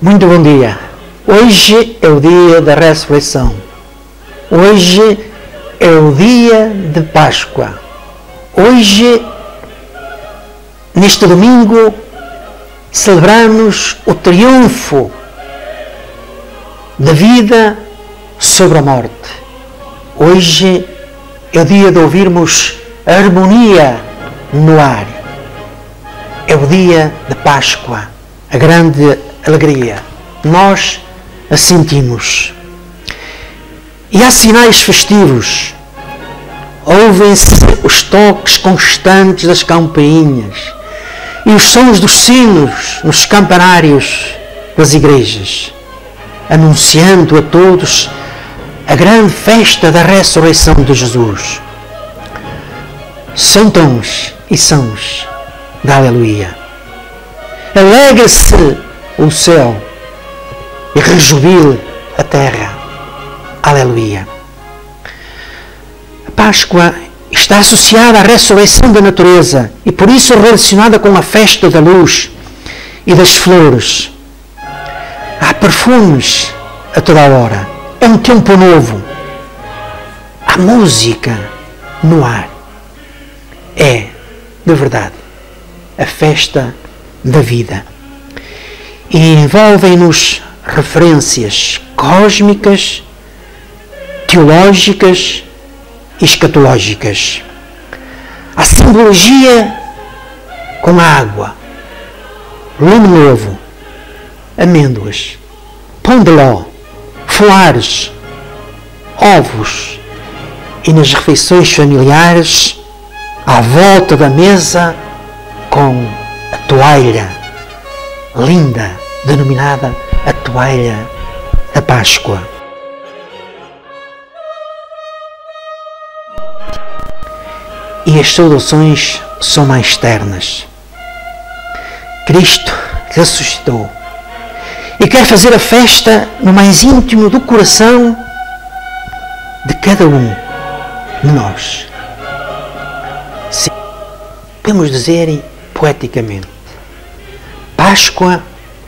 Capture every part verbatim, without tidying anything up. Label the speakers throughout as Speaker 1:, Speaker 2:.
Speaker 1: Muito bom dia. Hoje é o dia da ressurreição. Hoje é o dia de Páscoa. Hoje, neste domingo, celebramos o triunfo da vida sobre a morte. Hoje é o dia de ouvirmos a harmonia no ar. É o dia de Páscoa, a grande alegria. Nós a sentimos. E há sinais festivos. Ouvem-se os toques constantes das campainhas e os sons dos sinos nos campanários das igrejas, anunciando a todos a grande festa da ressurreição de Jesus. São tons e sons da aleluia. Alegra-se o céu e rejubile a terra. Aleluia. A Páscoa está associada à ressurreição da natureza e por isso relacionada com a festa da luz e das flores. Há perfumes a toda a hora. É um tempo novo. Há música no ar. É, de verdade, a festa da vida. E envolvem-nos referências cósmicas, teológicas e escatológicas. A simbologia com a água, lume novo, amêndoas, pão de ló, folares, ovos e nas refeições familiares à volta da mesa com a toalha linda, denominada a toalha da Páscoa. E as saudações são mais ternas. Cristo ressuscitou e quer fazer a festa no mais íntimo do coração de cada um de nós. Sim, podemos dizer poeticamente, Páscoa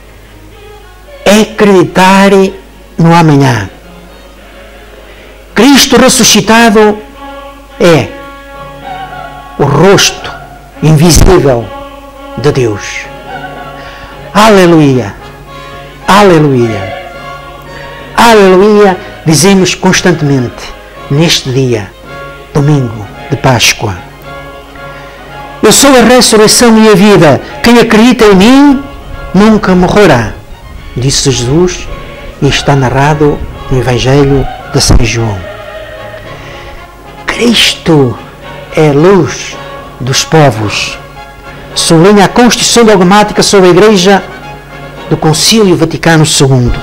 Speaker 1: é acreditar no amanhã. Cristo ressuscitado é o rosto invisível de Deus. Aleluia! Aleluia! Aleluia! Dizemos constantemente neste dia, domingo de Páscoa. Eu sou a ressurreição e a vida. Quem acredita em mim nunca morrerá, disse Jesus, e está narrado no Evangelho de São João. Cristo é a luz dos povos. Sublinha a Constituição Dogmática sobre a Igreja do Concílio Vaticano segundo.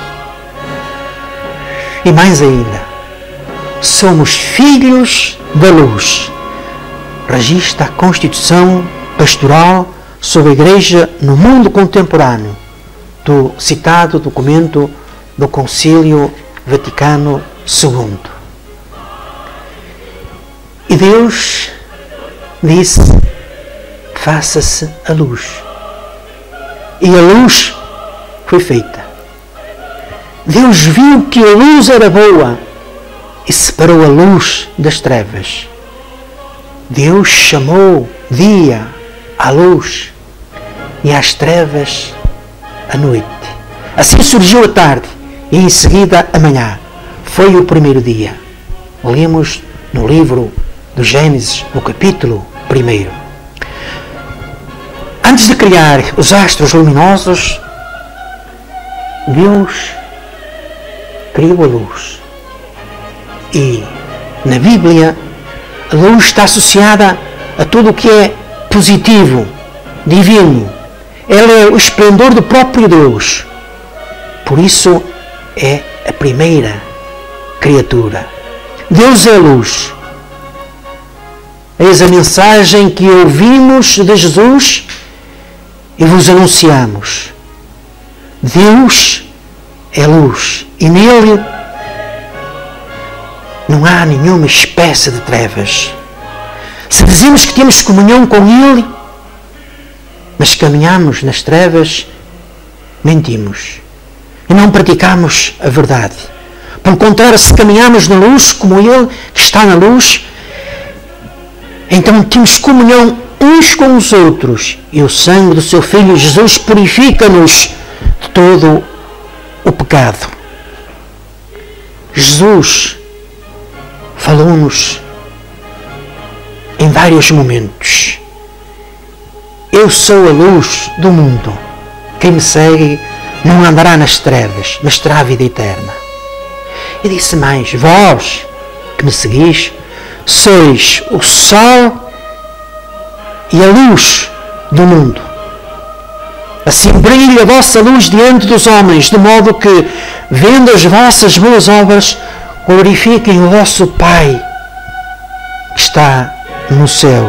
Speaker 1: E mais ainda, somos filhos da luz. Registra a Constituição Pastoral sobre a Igreja no mundo contemporâneo, do citado documento do Concílio Vaticano segundo. E Deus disse, faça-se a luz. E a luz foi feita. Deus viu que a luz era boa e separou a luz das trevas. Deus chamou dia à luz e às trevas à noite. Assim surgiu a tarde e em seguida a manhã. Foi o primeiro dia. Lemos no livro do Gênesis, no capítulo primeiro. Antes de criar os astros luminosos, Deus criou a luz. E na Bíblia, a luz está associada a tudo o que é positivo, divino. Ela é o esplendor do próprio Deus. Por isso é a primeira criatura. Deus é a luz. Eis a mensagem que ouvimos de Jesus e vos anunciamos. Deus é luz e nele não há nenhuma espécie de trevas. Se dizemos que temos comunhão com Ele, mas caminhamos nas trevas, mentimos e não praticamos a verdade. Pelo contrário, se caminhamos na luz, como Ele que está na luz, então temos comunhão uns com os outros, e o sangue do seu Filho Jesus purifica-nos de todo o pecado. Jesus falou-nos em vários momentos: eu sou a luz do mundo, quem me segue não andará nas trevas, mas terá a vida eterna. E disse mais: vós que me seguis sois o sol e a luz do mundo. Assim brilha a vossa luz diante dos homens, de modo que, vendo as vossas boas obras, glorifiquem o vosso Pai que está no céu.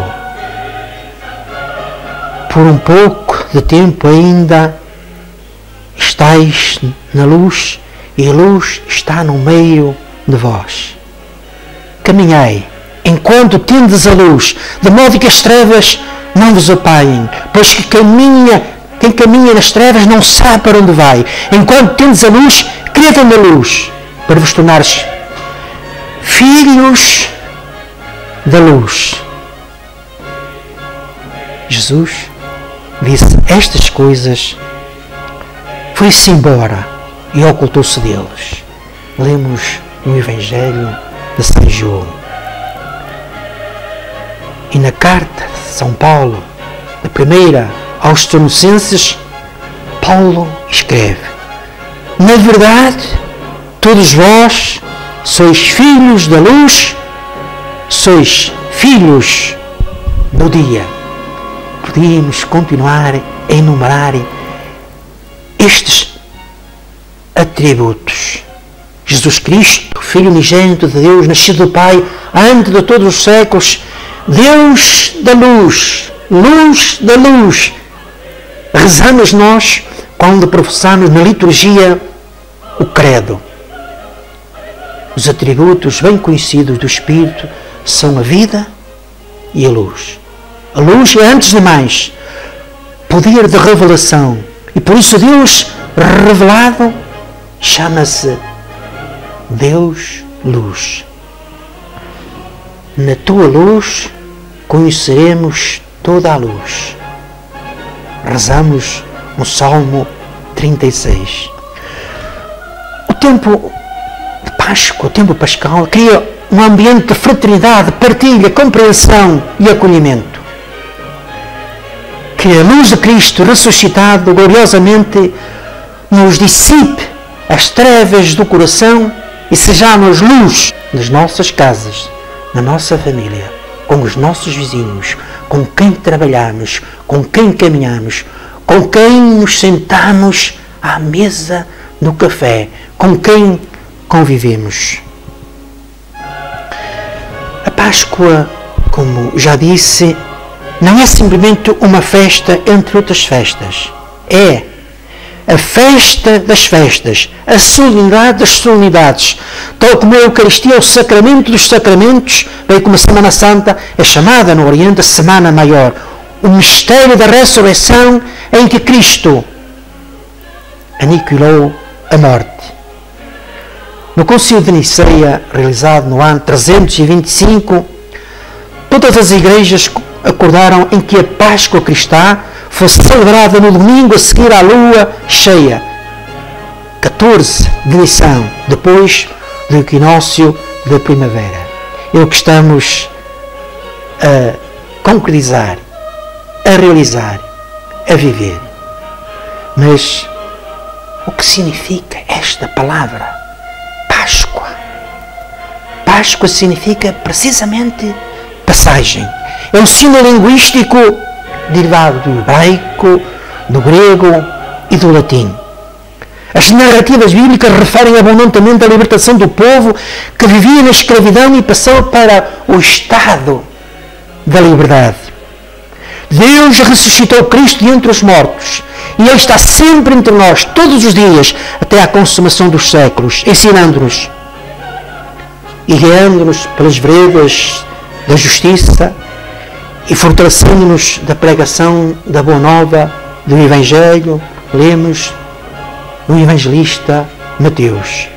Speaker 1: Por um pouco de tempo ainda estáis na luz, e a luz está no meio de vós. Caminhai enquanto tendes a luz, de modo que as trevas não vos apaguem, pois que caminha, quem caminha nas trevas não sabe para onde vai. Enquanto tendes a luz, crede na luz, para vos tornares filhos da luz. Jesus disse estas coisas, foi-se embora e ocultou-se deles. Lemos no Evangelho de São João. E na carta de São Paulo, a primeira aos Tessalonicenses, Paulo escreve: na verdade, todos vós sois filhos da luz, sois filhos do dia. Podíamos continuar a enumerar estes atributos. Jesus Cristo, Filho unigênito de Deus, nascido do Pai antes de todos os séculos, Deus da luz, luz da luz. Rezamos nós quando professamos na liturgia o credo. Os atributos bem conhecidos do Espírito são a vida e a luz. A luz é, antes de mais, poder de revelação. E por isso Deus revelado chama-se Deus Luz. Na tua luz conheceremos toda a luz. Rezamos no Salmo trinta e seis. O tempo de Páscoa, o tempo pascal, cria um ambiente de fraternidade, partilha, compreensão e acolhimento. Que a luz de Cristo ressuscitado gloriosamente nos dissipe as trevas do coração e sejamos luz nas nossas casas, na nossa família, com os nossos vizinhos, com quem trabalhamos, com quem caminhamos, com quem nos sentamos à mesa do café, com quem convivemos. A Páscoa, como já disse, não é simplesmente uma festa entre outras festas. É a festa das festas, a solenidade das solenidades. Tal como a Eucaristia é o sacramento dos sacramentos, bem como a Semana Santa é chamada no Oriente a Semana Maior. O mistério da ressurreição em que Cristo aniquilou a morte. No Concílio de Niceia, realizado no ano trezentos e vinte e cinco, todas as igrejas acordaram em que a Páscoa cristã fosse celebrada no domingo a seguir à lua cheia, catorze de Nição, depois do equinócio da primavera. É o que estamos a concretizar, a realizar, a viver. Mas o que significa esta palavra? Páscoa. Páscoa significa precisamente passagem. É um símbolo linguístico derivado do hebraico, do grego e do latim. As narrativas bíblicas referem abundantemente à libertação do povo que vivia na escravidão e passou para o estado da liberdade. Deus ressuscitou Cristo de entre os mortos e Ele está sempre entre nós, todos os dias, até à consumação dos séculos, ensinando-nos e guiando-nos pelas veredas da justiça e fortalecendo-nos da pregação da Boa Nova, do Evangelho. Lemos no evangelista Mateus.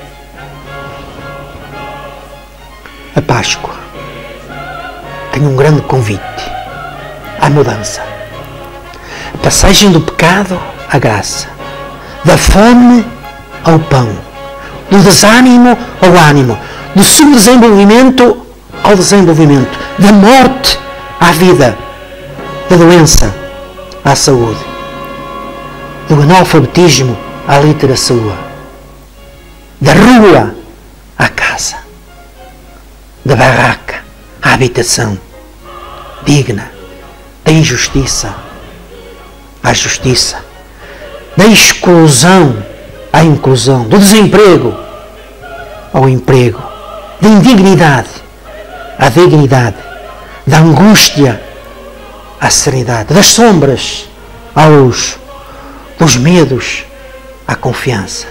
Speaker 1: A Páscoa tem um grande convite à mudança. A passagem do pecado à graça, da fome ao pão, do desânimo ao ânimo, do subdesenvolvimento ao desenvolvimento, da morte à vida, da doença à saúde, do analfabetismo à literacia, da rua à casa, da barraca à habitação digna, da injustiça à justiça, da exclusão à inclusão, do desemprego ao emprego, da indignidade à dignidade, da angústia à serenidade, das sombras à luz, dos medos à confiança,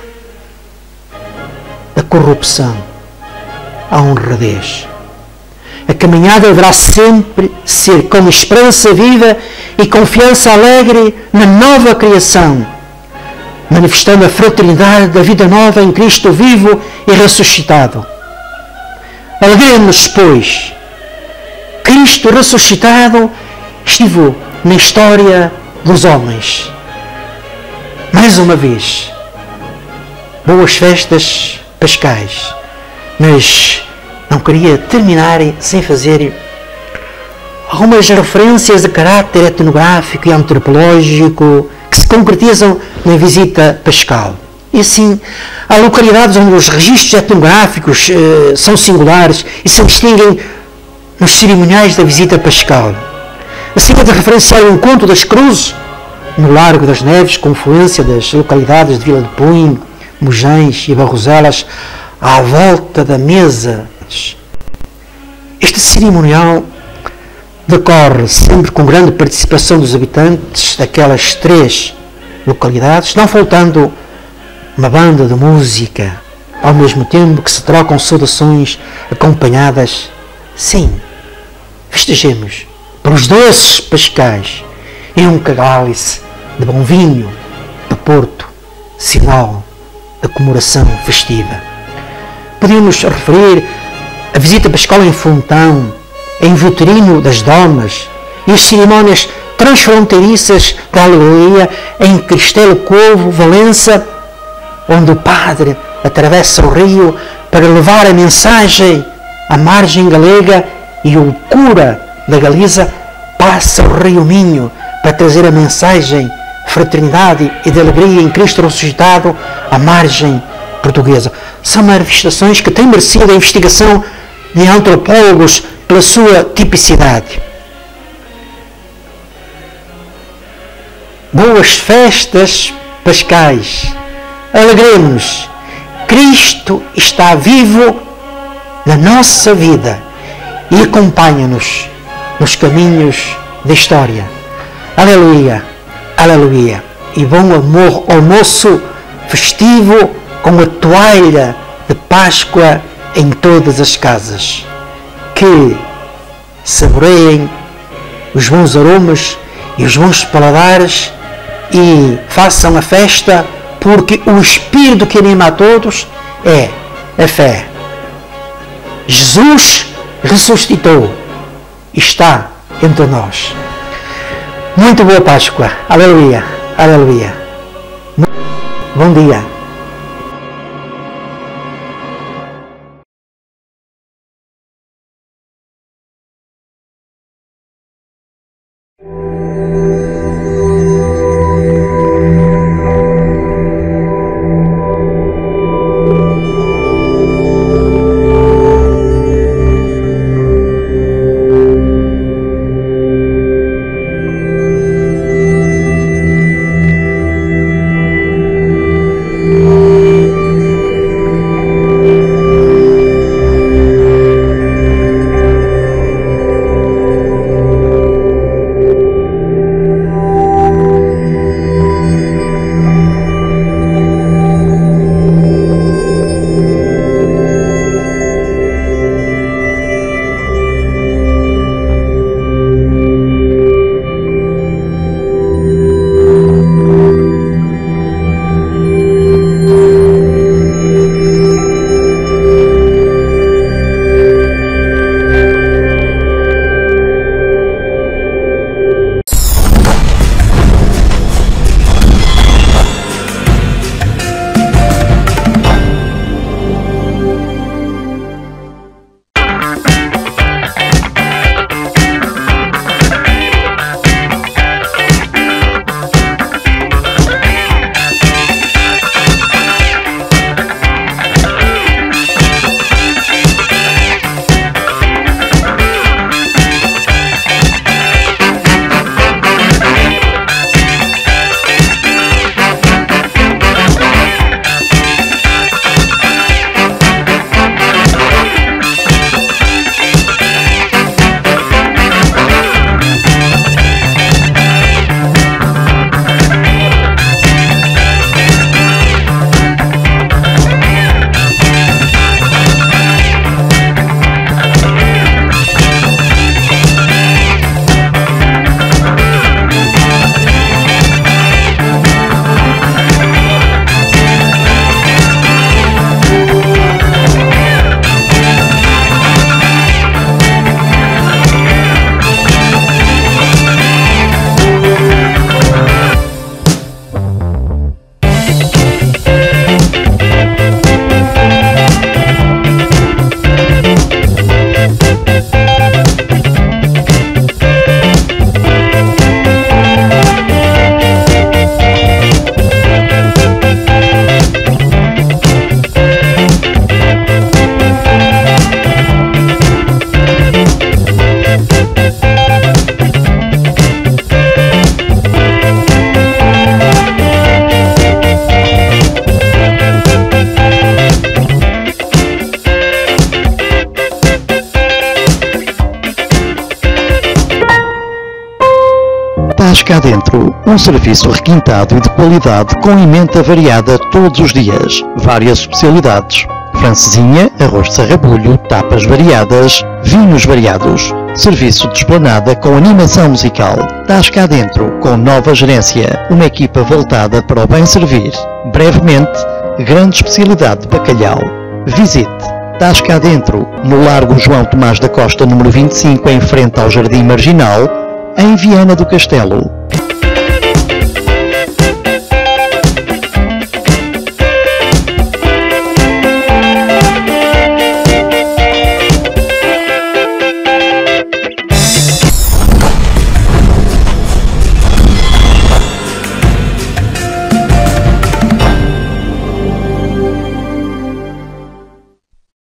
Speaker 1: da corrupção à honradez. A caminhada deverá sempre ser com esperança viva e confiança alegre na nova criação, manifestando a fraternidade da vida nova em Cristo vivo e ressuscitado. Alegremos-nos, pois, Cristo ressuscitado estive na história dos homens. Mais uma vez, boas festas pascais, mas não queria terminar sem fazer algumas referências de caráter etnográfico e antropológico que se concretizam na visita pascal. E assim, há localidades onde os registros etnográficos eh, são singulares e se distinguem nos cerimoniais da visita pascal. Assim, é de referenciar o encontro das cruzes no Largo das Neves, confluência das localidades de Vila de Punho, Mojães e Barroselas, à volta da mesa. Este cerimonial decorre sempre com grande participação dos habitantes daquelas três localidades, não faltando uma banda de música, ao mesmo tempo que se trocam saudações acompanhadas. Sim, festejemos por os doces pascais e um cálice de bom vinho do Porto, sinal da comemoração festiva. Podemos referir a visita pascal em Fontão, em Voterino das Domas e as cerimónias transfronteiriças da Aleluia em Cristelo Covo, Valença, onde o padre atravessa o rio para levar a mensagem à margem galega e o cura da Galiza passa o rio Minho para trazer a mensagem de fraternidade e de alegria em Cristo ressuscitado à margem portuguesa. São manifestações que têm merecido a investigação de antropólogos pela sua tipicidade. Boas festas pascais. Alegremos-nos. Cristo está vivo na nossa vida e acompanha-nos nos caminhos da história. Aleluia, aleluia. E bom amor, almoço festivo com a toalha de Páscoa em todas as casas. Que saboreiem os bons aromas e os bons paladares e façam a festa, porque o Espírito que anima a todos é a fé. Jesus ressuscitou e está entre nós. Muito boa Páscoa. Aleluia, aleluia. Bom dia.
Speaker 2: Estás cá dentro, um serviço requintado e de qualidade com emenda variada todos os dias, várias especialidades, francesinha, arroz de sarrabulho, tapas variadas, vinhos variados, serviço de esplanada com animação musical. Estás cá dentro, com nova gerência, uma equipa voltada para o bem servir. Brevemente, grande especialidade de bacalhau. Visite Estás cá dentro, no Largo João Tomás da Costa, número vinte e cinco, em frente ao Jardim Marginal, em Viana do Castelo.